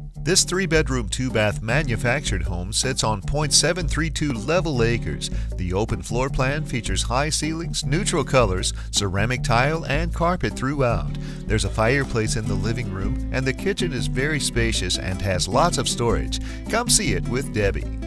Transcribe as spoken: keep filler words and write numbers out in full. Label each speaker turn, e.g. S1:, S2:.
S1: This three-bedroom, two-bath manufactured home sits on zero point seven three two level acres. The open floor plan features high ceilings, neutral colors, ceramic tile, and carpet throughout. There's a fireplace in the living room, and the kitchen is very spacious and has lots of storage. Come see it with Debbie.